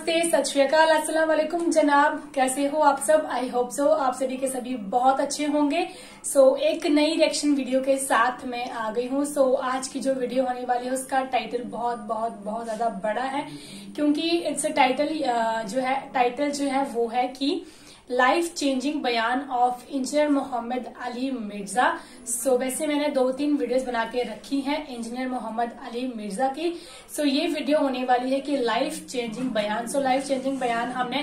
नमस्ते, सत श्री अकाल, अस्सलाम वालेकुम जनाब। कैसे हो आप सब? आई होप सो आप सभी के सभी बहुत अच्छे होंगे। एक नई रिएक्शन वीडियो के साथ मैं आ गई हूँ। आज की जो वीडियो होने वाली है उसका टाइटल बहुत बहुत बहुत ज्यादा बड़ा है, क्योंकि इट्स टाइटल जो है वो है कि लाइफ चेंजिंग बयान ऑफ इंजीनियर मोहम्मद अली मिर्जा। वैसे मैंने 2-3 वीडियोस बना के रखी हैं इंजीनियर मोहम्मद अली मिर्जा की। ये वीडियो होने वाली है कि लाइफ चेंजिंग बयान। लाइफ चेंजिंग बयान हमने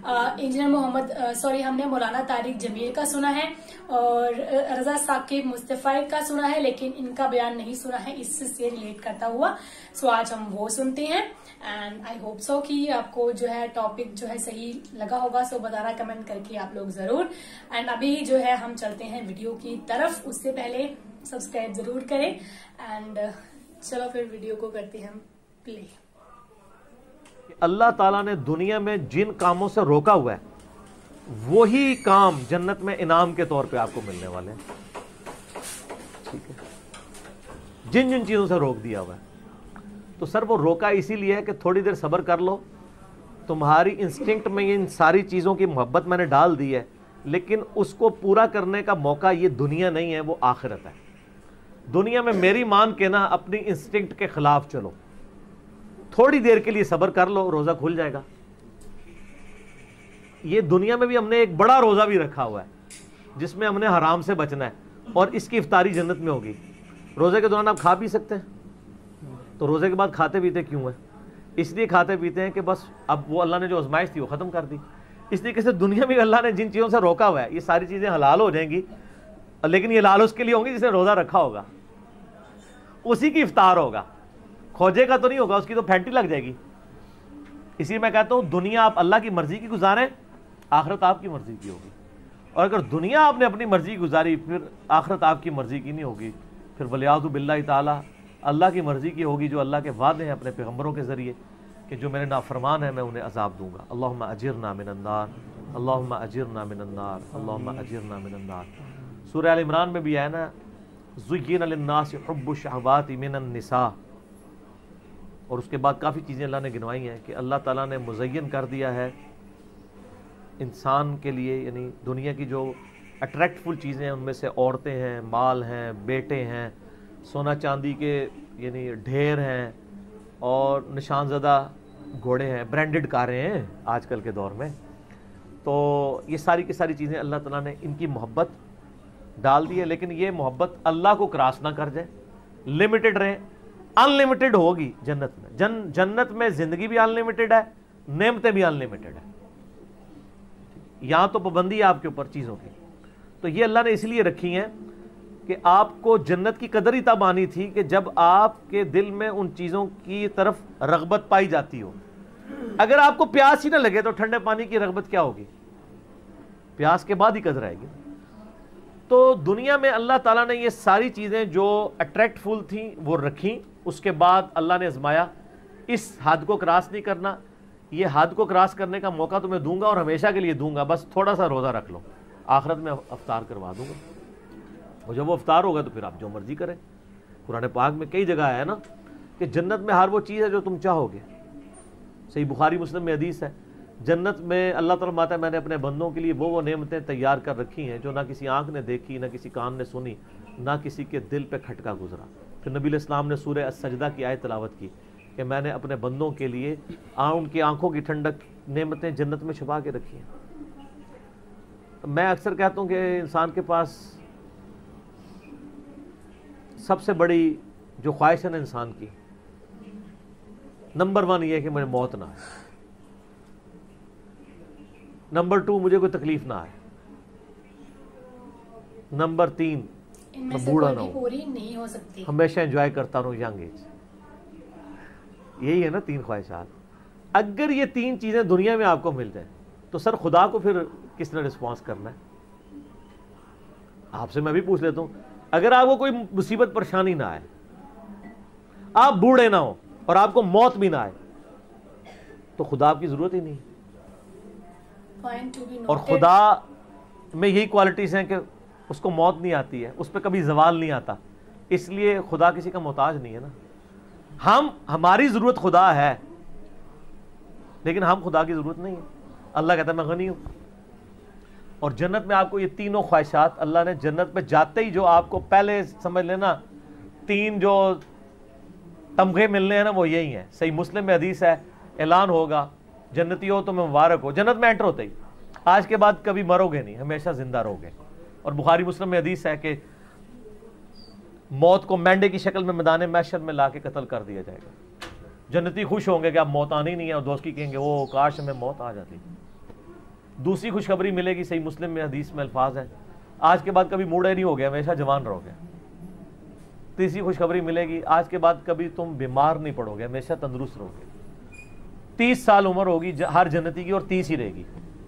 हमने मौलाना तारिक जमील का सुना है और रजा साकिब मुस्तफा का सुना है, लेकिन इनका बयान नहीं सुना है इससे रिलेट करता हुआ। आज हम वो सुनते हैं एंड आई होप सो कि आपको जो है टॉपिक जो है सही लगा होगा। बताना कमेंट करके आप लोग जरूर। एंड अभी जो है हम चलते हैं वीडियो की तरफ, उससे पहले सब्सक्राइब जरूर करें एंड चलो फिर वीडियो को करते हैं हम प्ले। अल्लाह ताला ने दुनिया में जिन कामों से रोका हुआ है वही काम जन्नत में इनाम के तौर पे आपको मिलने वाले हैं। ठीक है, जिन जिन चीजों से रोक दिया हुआ है, तो सर वो रोका इसीलिए है कि थोड़ी देर सब्र कर लो। तुम्हारी इंस्टिंक्ट में इन सारी चीजों की मोहब्बत मैंने डाल दी है, लेकिन उसको पूरा करने का मौका ये दुनिया नहीं है, वो आखिरत है। दुनिया में मेरी मान के ना अपनी इंस्टिंक्ट के खिलाफ चलो, थोड़ी देर के लिए सब्र कर लो, रोजा खुल जाएगा। ये दुनिया में भी हमने एक बड़ा रोजा भी रखा हुआ है जिसमें हमने हराम से बचना है, और इसकी इफ्तारी जन्नत में होगी। रोजे के दौरान आप खा पी सकते हैं, तो रोजे के बाद खाते पीते क्यों है? इसलिए खाते पीते हैं कि बस अब वो अल्लाह ने जो आजमाइश थी वो खत्म कर दी। इस तरीके से दुनिया में अल्लाह ने जिन चीज़ों से रोका हुआ है ये सारी चीज़ें हलाल हो जाएंगी, लेकिन ये लाल उसके लिए होंगी जिसने रोज़ा रखा होगा, उसी की इफ्तार होगा। खोजे का तो नहीं होगा, उसकी तो फैंटी लग जाएगी। इसीलिए मैं कहता हूँ दुनिया आप अल्लाह की मर्जी की गुजारें, आखिरत आपकी मर्जी की होगी। और अगर दुनिया आपने अपनी मर्जी की गुजारी फिर आखिरत आपकी मर्जी की नहीं होगी, फिर वलियाज़ु बिल्लाहि ताला अल्लाह की मर्जी की होगी, जो अल्लाह के वादे हैं अपने पैगम्बरों के ज़रिए कि जो मेरे नाफरमान है मैं उन्हें अजाब दूंगा। अल्लाहुम्मा अजिरना मिनन्नार, अल्लाहुम्मा अजिरना मिनन्नार, अल्लाहुम्मा अजिरना मिनन्नार। सूरह आल इमरान में भी है ना, ज़ुय्यिना लिन्नासि हुब्बु शहवाति मिनन निसा, और उसके बाद काफ़ी चीज़ें अल्लाह ने गिनवाई हैं कि अल्लाह ताला ने मुज़य्यन कर दिया है इंसान के लिए, यानी दुनिया की जो अट्रैक्टफुल चीज़ें हैं उनमें से औरतें हैं, माल हैं, बेटे हैं, सोना चांदी के यानी ढेर हैं, और निशानज़दा घोड़े हैं, ब्रांडेड कारें हैं आजकल के दौर में। तो ये सारी की सारी चीज़ें अल्लाह ताला ने इनकी मोहब्बत डाल दी है, लेकिन ये मोहब्बत अल्लाह को क्रॉस ना कर जाए, लिमिटेड रहे। अनलिमिटेड होगी जन्नत में। जन्नत में ज़िंदगी भी अनलिमिटेड है, नेमतें भी अनलिमिटेड है। यहाँ तो पाबंदी है आपके ऊपर चीज़ों की, तो ये अल्लाह ने इसलिए रखी हैं कि आपको जन्नत की कदर ही तब आनी थी कि जब आपके दिल में उन चीज़ों की तरफ रग़बत पाई जाती हो। अगर आपको प्यास ही ना लगे तो ठंडे पानी की रग़बत क्या होगी? प्यास के बाद ही कदर आएगी। तो दुनिया में अल्लाह ताला ने ये सारी चीज़ें जो अट्रैक्टफुल थी वो रखी, उसके बाद अल्लाह ने आजमाया इस हद को क्रॉस नहीं करना, ये हद को क्रॉस करने का मौका तुम्हें दूंगा और हमेशा के लिए दूंगा, बस थोड़ा सा रोज़ा रख लो, आखिरत में अफ्तार करवा दूंगा। और जब वो अफ्तार होगा तो फिर आप जो मर्जी करें। कुरान पाक में कई जगह है ना कि जन्नत में हर वो चीज़ है जो तुम चाहोगे। सही बुखारी मुस्लिम में हदीस है, जन्नत में अल्लाह ताला फरमाता है मैंने अपने बंदों के लिए वो नेमतें तैयार कर रखी हैं जो ना किसी आंख ने देखी, ना किसी कान ने सुनी, ना किसी के दिल पे खटका गुजरा। फिर नबी इस्लाम ने सूरह अस-सजदा की आयत तिलावत की कि मैंने अपने बंदों के लिए उनकी आंखों की ठंडक नेमतें जन्नत में छुपा के रखी हैं। मैं अक्सर कहता हूँ कि इंसान के पास सबसे बड़ी जो ख्वाहिश है ना इंसान की, नंबर 1 ये है कि मुझे मौत ना आए, नंबर 2 मुझे कोई तकलीफ ना आए, नंबर 3 मैं बूढ़ा ना हो, पूरी नहीं हो सकती, हमेशा एंजॉय करता रहूं यंग एज। यही है ना 3 ख्वाहिशात। अगर ये 3 चीजें दुनिया में आपको मिल जाए तो सर खुदा को फिर किसने रिस्पॉन्स करना है? आपसे मैं भी पूछ लेता हूं, अगर आपको कोई मुसीबत परेशानी ना आए, आप बूढ़े ना हो और आपको मौत भी ना आए, तो खुदा आपकी जरूरत ही नहीं। और खुदा में यही क्वालिटीज हैं कि उसको मौत नहीं आती है, उस पर कभी जवाल नहीं आता, इसलिए खुदा किसी का मोहताज नहीं है ना। हमारी जरूरत खुदा है, لیکن ہم خدا کی ضرورت نہیں ہے. اللہ کہتا ہے میں غنی ہوں. اور جنت میں آپ کو یہ تینوں خواہشات اللہ نے جنت پہ جاتے ہی جو آپ کو پہلے سمجھ لینا 3 جو تمغے ملنے ہیں نا وہ یہی ہیں. صحیح مسلم میں حدیث ہے اعلان ہوگا جنتی ہو تو میں مبارک ہو. جنت میں انٹر ہوتے ہی آج کے بعد کبھی مرو گے نہیں, ہمیشہ زندہ رہو گے. اور بخاری مسلم میں حدیث ہے کہ موت کو مینڈے کی شکل میں میدان محشر میں لا کے قتل کر دیا جائے گا. جنتی خوش ہوں گے کہ اب موت آنی نہیں ہے, اور دوست کی کہیں گے وہ کاش ہمیں موت آ جاتی. دوسری خوشخبری ملے گی, صحیح مسلم میں حدیث میں الفاظ ہیں آج کے بعد کبھی بوڑھے نہیں ہو گئے, ہمیشہ جوان رہو گے. تیسری خوشخبری ملے گی آج کے بعد کبھی تم بیمار نہیں پڑو گے, ہمیشہ تندرست رہو گے. 30 سال عمر ہوگی ہر جنتی کی اور 30 ہی رہے گی.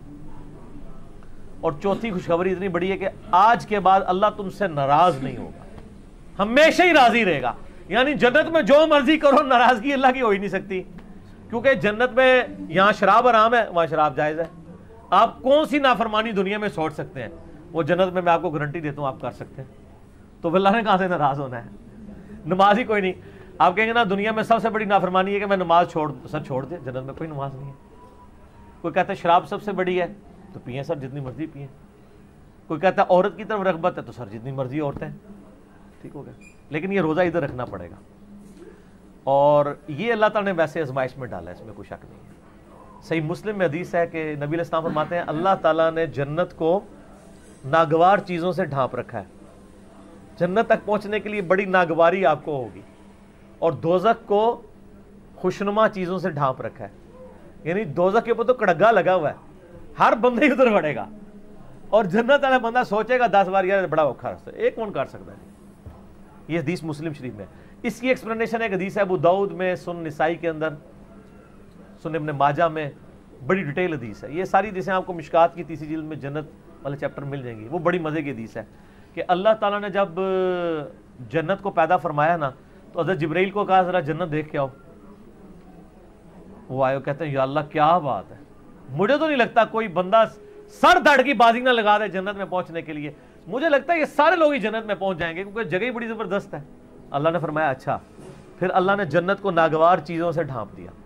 اور چوتھی خوشخبری اتنی بڑی ہے کہ آج کے بعد اللہ تم سے ناراض نہیں ہوگا, ہمیشہ ہی راضی رہے گا. یعنی جنت میں جو مرضی کرو ناراضگی اللہ کی ہو ہی نہیں سکتی, کیونکہ جنت میں یہاں شراب حرام ہے وہاں شراب جائز ہے. آپ کون سی نافرمانی دنیا میں سوچ سکتے ہیں, وہ جنت میں آپ کو گارنٹی دیتا ہوں آپ کر سکتے ہیں. تو اللہ نے کہاں سے ناراض ہونا ہے؟ نماز ہی کوئی نہیں. آپ کہیں گے نا دنیا میں سب سے بڑی نافرمانی ہے کہ میں نماز چھوڑ دے, جنت میں کوئی نماز نہیں ہے. کوئی کہتا ہے شراب سب سے بڑی ہے تو پئیں سر جتنی مرضی پئیں. کوئی کہتا ہے عورت کی طرف رغبت ہے تو سر جتنی مرضی عورتیں. ٹھیک ہو گیا, لیکن یہ روزہ ادھر رکھنا پڑے گا. اور یہ اللہ تعالیٰ نے ویسے آزمائش میں ڈالا ہے, اس میں کوئی شک نہیں ہے. صحیح مسلم میں حدیث ہے کہ نبی علیہ السلام فرماتے ہیں اللہ تعالیٰ نے جنت کو ناگوار چیزوں سے ڈھانپ رکھا ہے. جنت تک پہنچنے کے لیے بڑی ناگواری آپ کو ہوگی. اور دوزخ کو خوشنما چیزوں سے ڈھانپ رکھا ہے. یعنی دوزخ کے اوپر تو کڑگا لگا ہوا ہے, ہر بندے ادھر بڑھے گا. اور جنت والا بندہ سوچے گا 10 بار یار بڑا اوکھا راستہ ہے, ایک کون کر سکتا ہے. یہ حدیث مسلم شریف میں. اس کی ایکسپلینیشن ایک حدیث ہے ابو داؤد میں, سنن نسائی کے اندر, سنن ابن ماجہ میں, بڑی ڈیٹیل حدیث ہے. یہ ساری حدیثیں آپ کو مشکات کی 3 جلد میں جنت والے چیپٹر مل جائیں گی. وہ بڑی مزے کی حدیث ہے کہ اللہ تعالیٰ نے جب جنت کو پیدا فرمایا نا تو حضرت جبرائیل کو کہا ذرا جنت دیکھ کے آؤ. وہ آئے, کہتے ہیں یا اللہ کیا بات ہے, مجھے تو نہیں لگتا کوئی بندہ سر دھڑ کی بازی نہ لگا دے جنت میں پہنچنے کے لیے. مجھے لگتا ہے یہ سارے لوگ ہی جنت میں پہنچ جائیں گے کیونکہ جگہ ہی بڑی زبردست ہے. اللہ نے فرمایا اچھا. پھر اللہ نے جنت کو ناگوار چیزوں سے ڈھانپ دیا.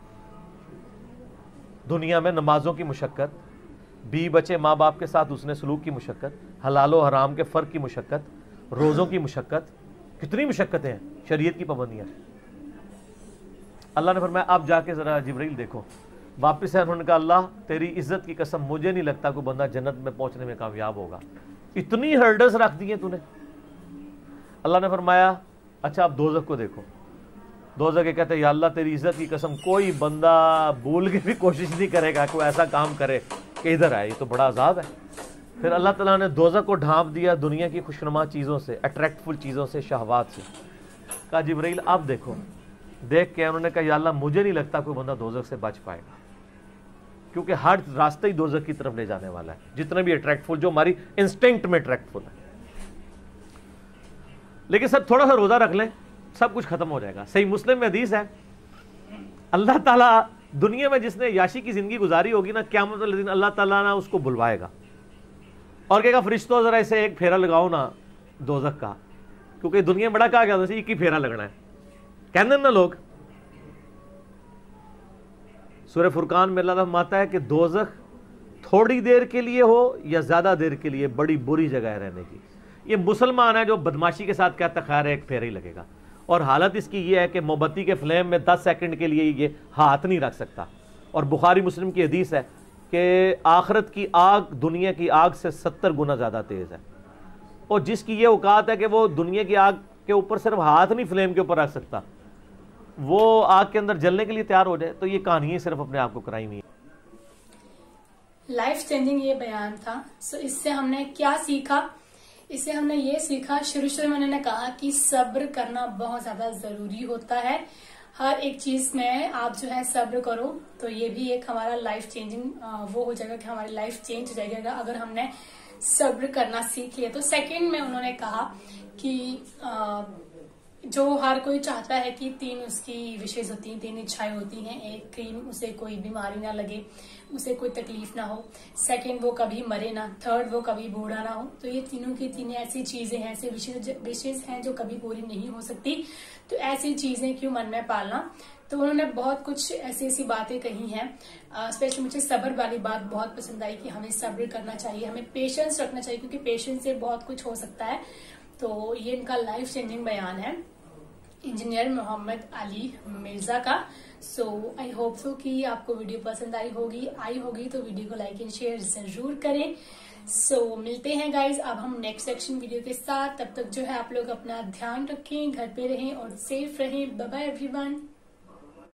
دنیا میں نمازوں کی مشقت, بیوی بچے ماں باپ کے ساتھ اس نے سلوک کی مشقت, حلال و حرام کے فرق کی مشقت, روزوں کی مشقت, کتنی مشقتیں ہیں, شریعت کی پابندیاں. اللہ نے فرمایا اب جا کے ذرا جبرائیل دیکھو. واپس ہے, انہوں نے کہا اللہ تیری عزت کی قسم مجھے نہیں لگتا کوئی بندہ جنت میں پہنچنے میں کامیاب ہوگا, اتنی ہرڈلز رکھ دی ہیں تو نے. اللہ نے فرمایا اچھا اب دوزخ کو دیکھو. دوزخ کے کہتے ہیں یا اللہ تیری عزت کی قسم کوئی بندہ بھول کے بھی کوشش نہیں کرے گا کوئی ایسا کام کرے کہ ادھر آئے, یہ تو بڑا عذاب ہے. پھر اللہ تعالیٰ نے دوزخ کو ڈھانپ دیا دنیا کی خوشنما چیزوں سے, اٹریکٹفل چیزوں سے, شہوات سے. کہا جبرائیل اب دیکھو. دیکھ کے انہوں نے کہا یا اللہ مجھے نہیں لگتا کوئی بندہ دوزخ سے بچ پائے گا, کیونکہ ہر راستہ ہی دوزخ کی طرف لے جانے والا ہے, جتنا بھی اٹریکٹفل جو ہماری انسٹنکٹ میں اٹریکٹفل ہے. لیکن سر تھوڑا سا روزہ رکھ لیں سب کچھ ختم ہو جائے گا. صحیح مسلم میں حدیث ہے اللہ تعالیٰ دنیا میں جس نے یاشی کی زندگی گزاری ہوگی نا, قیامت والے دن اللہ تعالیٰ نا اس کو بلوائے گا اور کہے گا فرشتوں ذرا اسے ایک پھیرا لگاؤ نا دوزخ کا, کیونکہ دنیا میں بڑا کہا گیا تھا ایک ہی پھیرا لگنا ہے. کہنے نا لوگ, سورہ فرقان میں اللہ تعالیٰ فرماتا ہے کہ دوزخ تھوڑی دیر کے لیے ہو یا زیادہ دیر کے لیے بڑی بری جگہ ہے رہنے کی. یہ مسلمان ہے جو بدماشی کے ساتھ کہتا ہے خیر ایک پھیرا ہی لگے گا, اور حالت اس کی یہ ہے کہ موم بتی کے فلیم میں 10 سیکنڈ کے لیے یہ ہاتھ نہیں رکھ سکتا. اور بخاری مسلم کی حدیث ہے کہ آخرت کی آگ دنیا کی آگ سے 70 گنا زیادہ تیز ہے, اور جس کی یہ اوقات ہے کہ وہ دنیا کی آگ کے اوپر صرف ہاتھ نہیں فلیم کے اوپر رکھ سکتا, وہ آگ کے اندر جلنے کے لیے تیار ہو جائے. تو یہ کہانیاں صرف اپنے آپ کو کرائی ہوئی ہیں. لائف چینجنگ یہ بیان تھا. اس سے ہم نے کیا سیکھا؟ اس سے ہم نے یہ سیکھا, شروع میں نے کہا کہ صبر کرنا بہت زیادہ ضروری ہوتا ہے. ہر ایک چیز میں آپ جو ہے صبر کرو تو یہ بھی ایک ہمارا لائف چینجنگ وہ ہو جائے گا کہ ہماری لائف چینج ہو جائے گا اگر ہم نے صبر کرنا سیکھ لیا. تو سیکنڈ میں انہوں نے کہا کہ جو ہر کوئی چاہتا ہے کہ 3 اس کی وشز ہوتی ہیں, 3 اچھائیں ہوتی ہیں. ایک کہ اسے کوئی بیماری نہ لگے, اسے کوئی تکلیف نہ ہو. سیکنڈ وہ کبھی مرے نہ. تھرڈ وہ کبھی بوڑھا نہ ہو. تو یہ تینوں کی تینوں ایسی چیزیں ہیں, ایسے وشز ہیں جو کبھی پوری نہیں ہو سکتی. تو ایسی چیزیں کیوں من میں پالنا, तो उन्होंने बहुत कुछ ऐसी ऐसी बातें कही हैं। स्पेशली मुझे सब्र वाली बात बहुत पसंद आई कि हमें सब्र करना चाहिए, हमें पेशेंस रखना चाहिए, क्योंकि पेशेंस से बहुत कुछ हो सकता है। तो ये इनका लाइफ चेंजिंग बयान है इंजीनियर मोहम्मद अली मिर्जा का। सो आई होप सो कि आपको वीडियो पसंद आई होगी तो वीडियो को लाइक एंड शेयर जरूर करें। सो मिलते हैं गाइज अब हम नेक्स्ट सेक्शन वीडियो के साथ। तब तक जो है आप लोग अपना ध्यान रखें, घर पे रहें और सेफ रहें। Bye bye everyone.